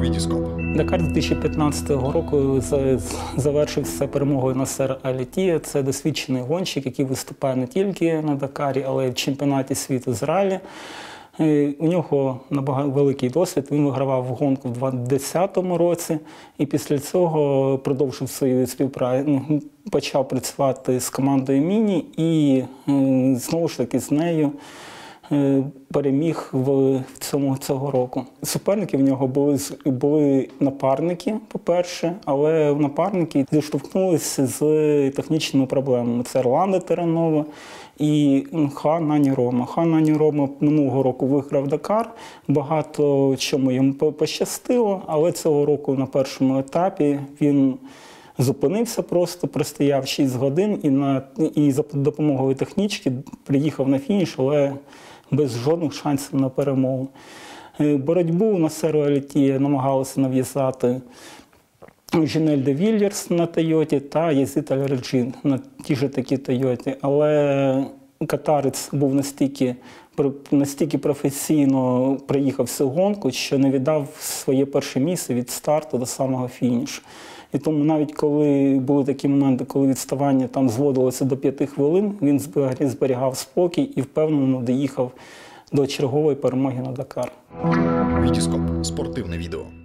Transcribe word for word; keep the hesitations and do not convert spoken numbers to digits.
Вітіскоп. Дакар дві тисячі п'ятнадцятого року завершився перемогою на Сер Алітія. Це досвідчений гонщик, який виступає не тільки на Дакарі, але й в чемпіонаті світу з ралі. У нього набагато великий досвід. Він вигравав гонку в дві тисячі десятому році і після цього продовжив свою співпрацю, почав працювати з командою Міні і знову ж таки з нею переміг в цьому цього року. Суперники в нього були, були напарники, по-перше, але напарники зіштовхнулися з технічними проблемами. Це Орландо Терранова і Хан Нані Рома. Хан Нані Рома минулого року виграв Дакар, багато чому йому пощастило, але цього року на першому етапі він зупинився просто, простояв шість годин і, на, і за допомогою технічки приїхав на фініш, але без жодних шансів на перемогу. Боротьбу на Серу Алітія намагалися нав'язати Жінель де Вільєрс на Тойоті та Язид Аль-Раджін на тій же такій Тойоті. Але катарець був настільки, настільки професійно приїхав всю гонку, що не віддав своє перше місце від старту до самого фінішу. І тому навіть коли були такі моменти, коли відставання там зводилося до п'яти хвилин, він зберігав спокій і впевнено доїхав до чергової перемоги на Дакар. Вітіскоп. Спортивне відео.